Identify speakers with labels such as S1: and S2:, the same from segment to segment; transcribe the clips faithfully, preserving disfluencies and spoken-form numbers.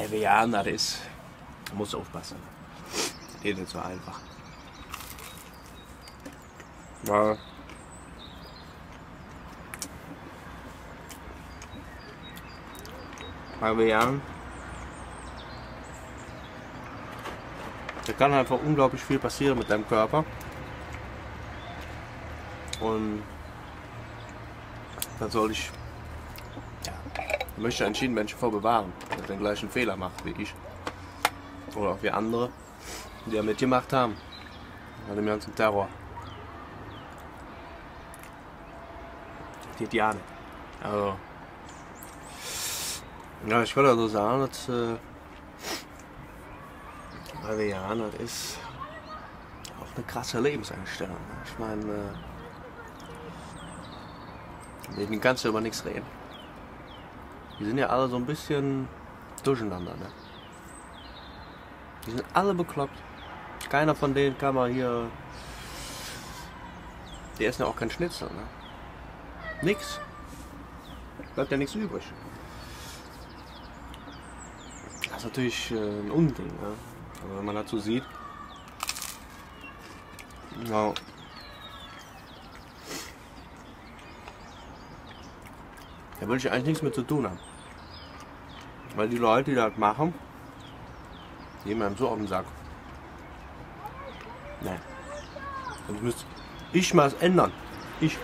S1: Hey, Veganer, das ist. Da musst du aufpassen. Das ist nicht so einfach. Ja. Bei Vegan. Da kann einfach unglaublich viel passieren mit deinem Körper. Und da soll ich, ja, da möchte ich entschieden Menschen vor bewahren, der den gleichen Fehler macht wie ich. Oder auch wie andere, die ja mitgemacht haben. Bei dem ganzen Terror. Die ja nicht. Also, ja, ich würde also sagen, dass äh, bei Veganer ist auch eine krasse Lebenseinstellung. Ich meine, äh, mit denen kannst du über nichts reden. Die sind ja alle so ein bisschen durcheinander, ne? Die sind alle bekloppt. Keiner von denen kann mal hier. Die essen ja auch kein Schnitzel, ne? Nix. Bleibt ja nichts übrig. Das ist natürlich äh, ein Unding, ne? Also wenn man dazu sieht. Ja. Da will ich eigentlich nichts mit zu tun haben. Weil die Leute, die das machen, die gehen einem so auf den Sack. Nee. Sonst müsste ich mal es ändern. Ich.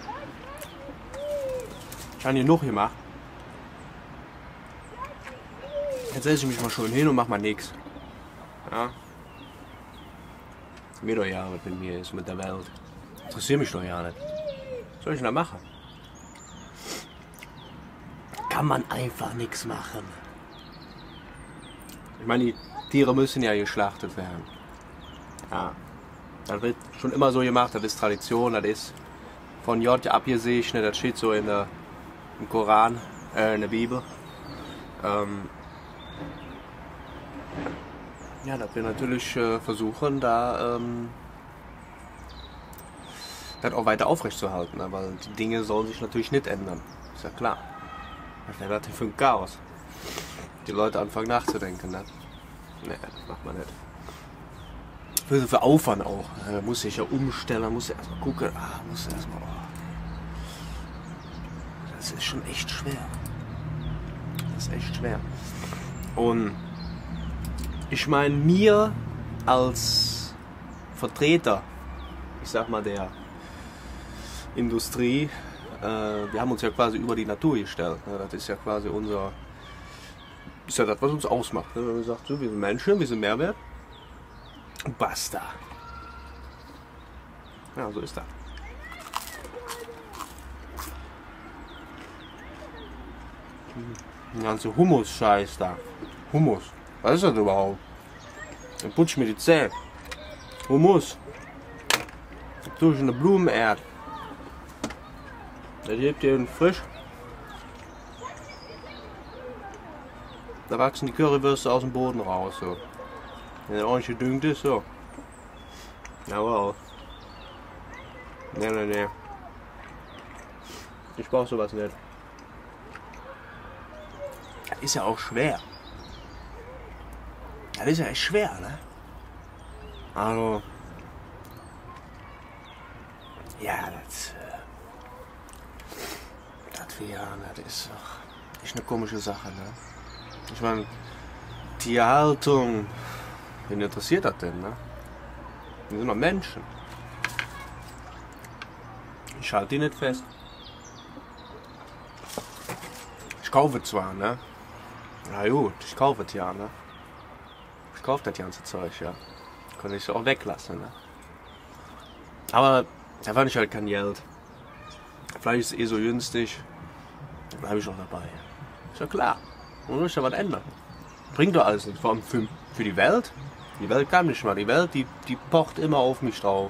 S1: Ich habe hier noch gemacht. Jetzt setze ich mich mal schön hin und mach mal nichts. Ja. Mir doch ja, was mit mir ist, mit der Welt. Interessiert mich doch ja nicht. Was soll ich denn da machen? Kann man einfach nichts machen. Ich meine, die Tiere müssen ja geschlachtet werden. Ja. Das wird schon immer so gemacht, das ist Tradition, das ist von Gott abgesegnet, das steht so in der, im Koran, äh, in der Bibel. Ähm, ja, dass wir natürlich äh, versuchen, da ähm, das auch weiter aufrechtzuerhalten, ne? Weil die Dinge sollen sich natürlich nicht ändern, ist ja klar. Was wäre das denn für ein Chaos? Die Leute anfangen nachzudenken, ne? Ne, das macht man nicht. Für, für Aufwand auch. Da muss sich ja umstellen, muss ja erstmal gucken. Ah, muss erstmal. Oh. Das ist schon echt schwer. Das ist echt schwer. Und ich meine, mir als Vertreter, ich sag mal, der Industrie, äh, wir haben uns ja quasi über die Natur gestellt. Ne? Das ist ja quasi unser. Ist ja das, was uns ausmacht. Ne? Wenn man sagt, so, wir sind Menschen, wir sind Mehrwert. Basta. Ja, so ist das. Der ganze Hummus-Scheiß da. Hummus. Was ist das überhaupt? Dann putsch mir die Zähne. Hummus. Da tue ich eine Blumenerde. Da lebt ihr frisch. Da wachsen die Currywürste aus dem Boden raus. So. Wenn der ordentlich gedüngt ist, so. Jawohl. Ne, ne, ne. Ich brauch sowas nicht. Das ist ja auch schwer. Das ist ja echt schwer, ne? Also. Ja, das. Äh, das Vegan, das ist doch echt eine komische Sache, ne? Ich meine, Tierhaltung. Wen interessiert das denn, ne? Wir sind doch Menschen. Ich halte die nicht fest. Ich kaufe zwar, ne? Na gut, ich kaufe es ja, ne? Ich kaufe das ganze Zeug, ja. Kann ich es auch weglassen, ne? Aber da fand ich halt kein Geld. Fleisch ist eh so günstig. Dann bleibe ich auch dabei. Ist ja klar. Man muss ja was ändern. Bringt doch alles nichts. Vor allem für, für die Welt. Die Welt kann nicht mal. Die Welt, die, die pocht immer auf mich drauf.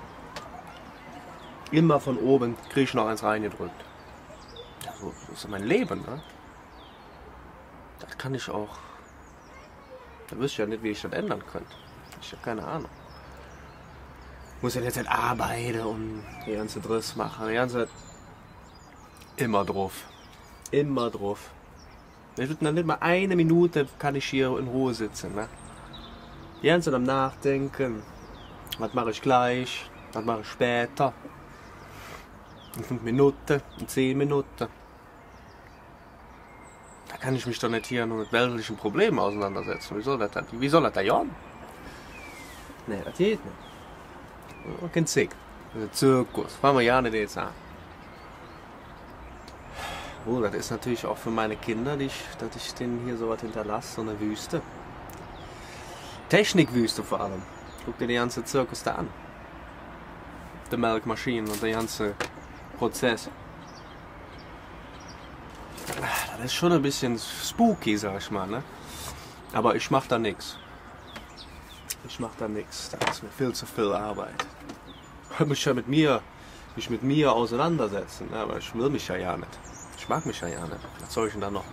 S1: Immer von oben kriege ich noch eins reingedrückt. Ja, so das ist mein Leben, ne? Das kann ich auch. Da wüsste ich ja nicht, wie ich das ändern könnte. Ich habe keine Ahnung. Ich muss ja jetzt halt arbeiten und die ganze Driss machen. Die ganze Zeit immer drauf. Immer drauf. Ich würde nicht mal eine Minute kann ich hier in Ruhe sitzen. Ne? Die ganze Zeit am Nachdenken. Was mache ich gleich? Was mache ich später? In fünf Minuten, in zehn Minuten. Da kann ich mich doch nicht hier nur mit weltlichen Problemen auseinandersetzen. Wie soll das dann? Wie soll das da jahren? Nee, das geht nicht. Kein Zick. Das ist ein Zirkus. Fangen wir ja nicht jetzt an. Oh, das ist natürlich auch für meine Kinder, die ich, dass ich denen hier so was hinterlasse, so eine Wüste. Technikwüste vor allem. Guck dir den ganzen Zirkus da an. Die Melkmaschinen und der ganze Prozess. Das ist schon ein bisschen spooky, sag ich mal, ne? Aber ich mach da nichts. Ich mach da nichts. Das ist mir viel zu viel Arbeit. Ich muss ja mit mir, mich mit mir auseinandersetzen, ne? Aber ich will mich ja ja nicht. Ich mag mich ja ja nicht. Was soll ich denn da noch?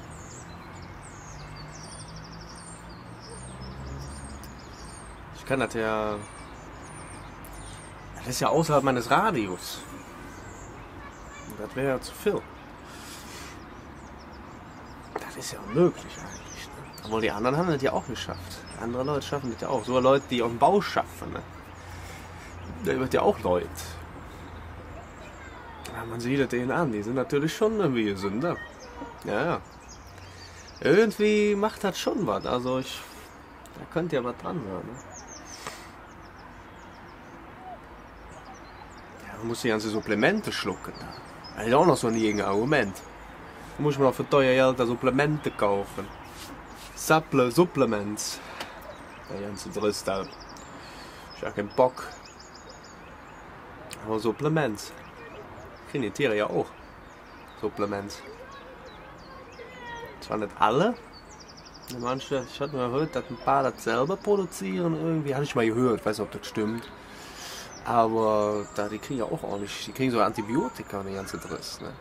S1: Ich kann das ja... Das ist ja außerhalb meines Radius. Das wäre ja zu viel. Das ist ja unmöglich eigentlich. Ne? Obwohl die anderen haben das ja auch geschafft. Andere Leute schaffen das ja auch. So Leute, die auf dem Bau schaffen. Ne? Da wird ja auch Leute. Ja, man sieht es denen an. Die sind natürlich schon irgendwie Sünder. Ja, ja. Irgendwie macht das schon was. Also ich... Da könnte ja was dran sein. Ne? Ja, man muss die ganze Supplemente schlucken. Das ist auch noch so ein irgendein Argument. Da muss man auch für teuer Geld da Supplemente kaufen. Supple, Supplements. Der ganze Driss da. Ich habe keinen Bock. Aber Supplements. Kriegen die Tiere ja auch. Supplements. Zwar nicht alle. Manche, ich hatte mal gehört, dass ein paar das selber produzieren. Irgendwie hatte ich mal gehört. Ich weiß nicht, ob das stimmt. Aber da, die kriegen ja auch ordentlich. Die kriegen so Antibiotika und den ganzen Driss. Ne?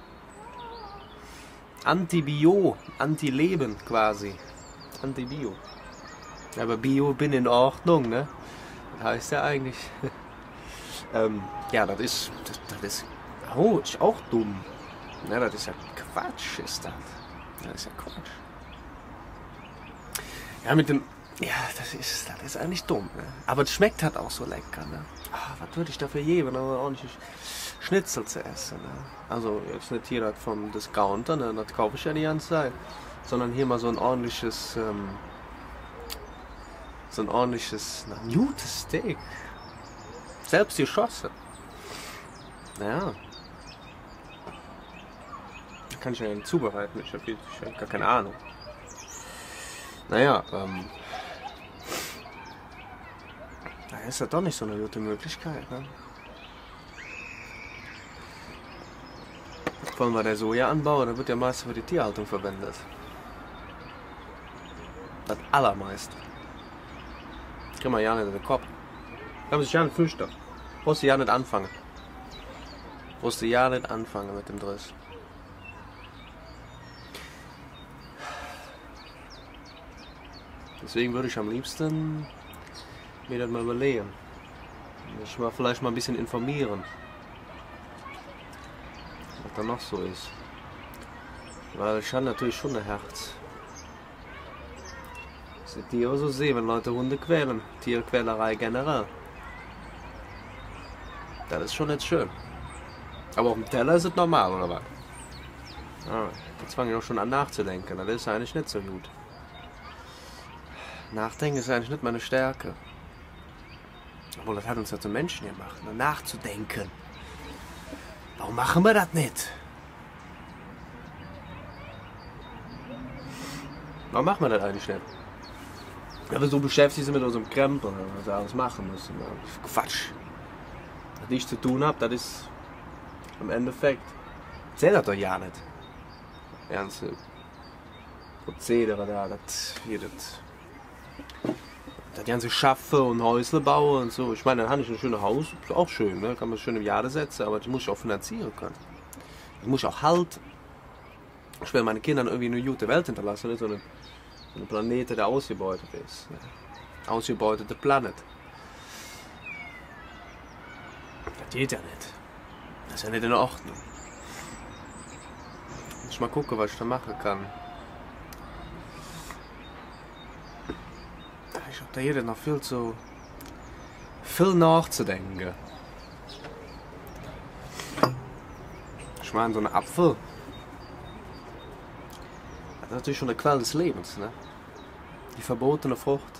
S1: Antibio, Antileben quasi. Antibio. Aber Bio bin in Ordnung, ne? Das heißt ja eigentlich. ähm, ja, das ist. Das, das ist. Oh, ist auch dumm. Ne, das ist ja Quatsch, ist das. Das ist ja Quatsch. Ja, mit dem. Ja, das ist, das ist eigentlich dumm, ne? Aber es schmeckt halt auch so lecker, ne? Ah, was würde ich dafür geben, aber ordentlich Schnitzel zu essen, ne? Also jetzt nicht hier das vom Discounter, ne? Das kaufe ich ja die ganze Zeit. Sondern hier mal so ein ordentliches, ähm, so ein ordentliches, na, ein gutes Steak. Selbst geschossen. Naja. Da kann ich ja nicht zubereiten, ich habe hab gar keine Ahnung. Naja, ähm, da ist das doch nicht so eine gute Möglichkeit, ne? Vor allem bei der Sojaanbau, da wird ja meist für die Tierhaltung verwendet. Das allermeiste. Kriegen wir ja nicht in den Kopf. Da muss ich ja nicht flüchten. Brauchst du ja nicht anfangen. Brauchst du ja nicht anfangen mit dem Driss. Deswegen würde ich am liebsten mir das mal überlegen. Mich mal vielleicht mal ein bisschen informieren. Was da noch so ist. Weil ich habe natürlich schon ein Herz. Das ist Tiere so sehen, wenn Leute Hunde quälen. Tierquälerei generell. Das ist schon nicht schön. Aber auf dem Teller ist es normal, oder was? Ah, jetzt fange ich auch schon an nachzudenken. Das ist eigentlich nicht so gut. Nachdenken ist eigentlich nicht meine Stärke. Obwohl, das hat uns ja zum Menschen gemacht, ne? Nachzudenken. Warum machen wir das nicht? Warum machen wir das eigentlich nicht? Ja, wir so beschäftigt sind mit unserem Krempel, was wir alles machen müssen. Quatsch. Was ich zu tun habe, das ist im Endeffekt. Zählt das doch ja nicht. Das ganze Prozedere da, das hier, das. Das ganze Schaffe und Häusle bauen und so. Ich meine, dann habe ich ein schönes Haus, ist auch schön, ne? Kann man schön im Jahr setzen, aber das muss ich auch finanzieren können. Das muss ich auch halten. Ich will meine Kindern irgendwie eine gute Welt hinterlassen, nicht so eine, so eine Planete, der ausgebeutet ist. Ne? Ausgebeutete Planet. Das geht ja nicht. Das ist ja nicht in Ordnung. Muss ich mal gucken, was ich da machen kann. Ich habe da jeder noch viel zu viel nachzudenken. Ich meine, so ein Apfel, das ist natürlich schon eine Quelle des Lebens, ne? Die verbotene Frucht.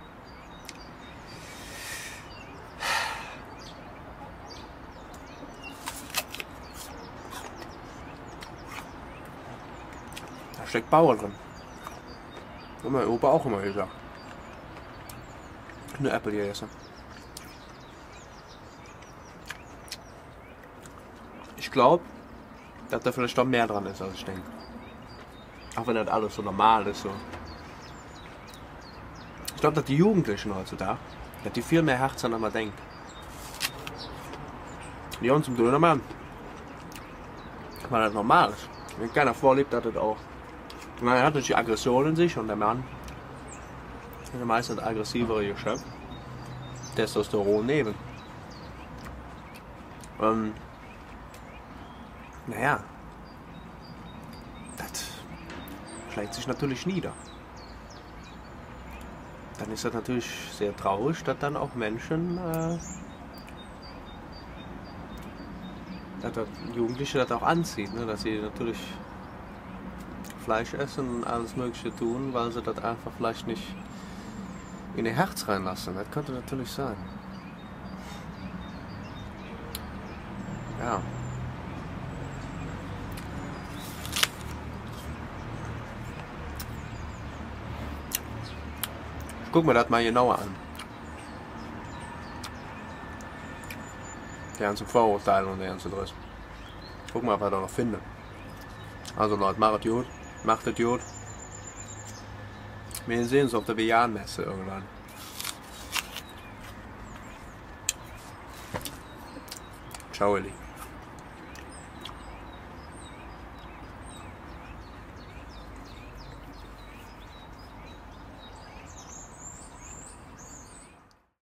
S1: Da steckt Bauer drin. Haben wir Opa auch immer gesagt. Eine Apple hier essen. Ich glaube, dass da vielleicht doch mehr dran ist, als ich denke. Auch wenn das alles so normal ist. So. Ich glaube, dass die Jugendlichen heutzutage, dass die viel mehr Herz haben, als man denkt. Die haben zum Dönermann. Weil das normal ist. Wenn keiner vorlebt, hat das auch. Man hat natürlich die Aggression in sich und der Mann ist der meistens aggressivere Geschöpf. Testosteron neben. Ähm, naja, das schlägt sich natürlich nieder. Dann ist das natürlich sehr traurig, dass dann auch Menschen, äh, dass das Jugendliche das auch anzieht, ne? Dass sie natürlich Fleisch essen und alles Mögliche tun, weil sie das einfach vielleicht nicht in ihr Herz reinlassen. Das könnte natürlich sein. Ja. Ich guck mir das mal genauer an. Die ganzen Vorurteile und der ganze Driss. Guck mal, was ich da noch finde. Also Leute, macht es gut. Macht es gut. Wir sehen uns auf der Vegan-Messe irgendwann. Ciao, Elli.